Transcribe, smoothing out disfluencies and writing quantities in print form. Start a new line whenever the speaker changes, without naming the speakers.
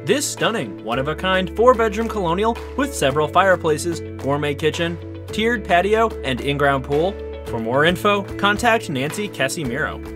This stunning, one-of-a-kind 4-bedroom colonial with several fireplaces, gourmet kitchen, tiered patio, and in-ground pool. For more info, contact Nancy Casimiro.